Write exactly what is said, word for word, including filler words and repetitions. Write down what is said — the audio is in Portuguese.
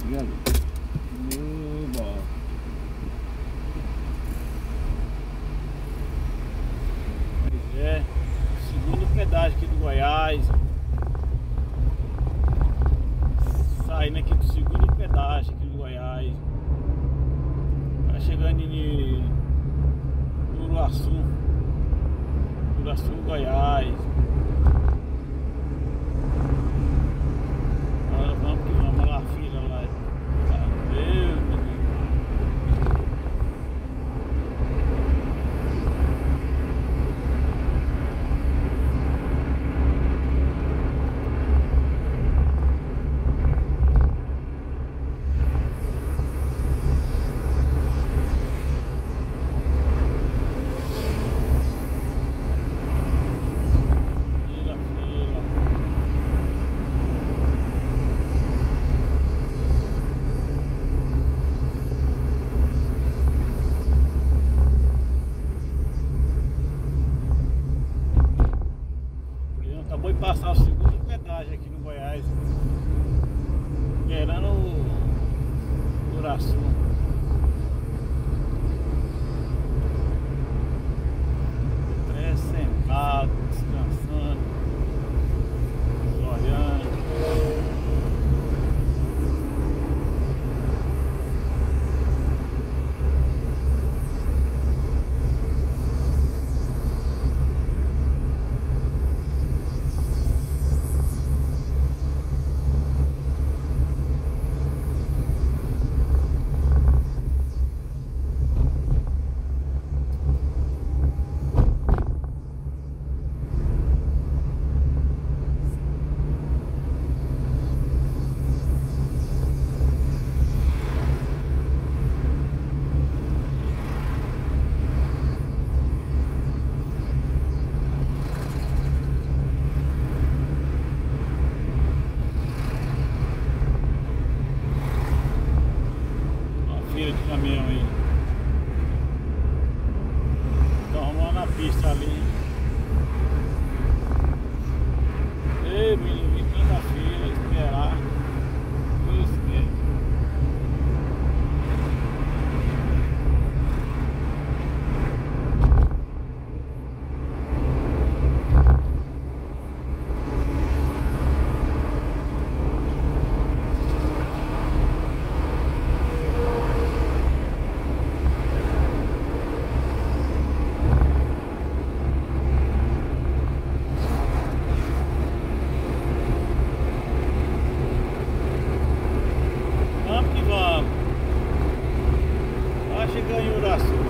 chegando. Oba. Pois é, segundo pedágio aqui do Goiás. Saindo aqui do segundo pedágio aqui do Goiás. Tá chegando em Uruaçu. Uruaçu, Goiás. Agora vamos que vamos, olha lá a fila lá. Meu menino. Acabou de passar o segundo pedágio aqui no Goiás, esperando o Uruaçu. Três sentado, descansando, olhando. Fila de caminhão aí. Estão arrumando a pista ali. Ei, menino, vim na fila, esperar. Isso mesmo. Vamos que vamos. Vai chegar em Uruaçu.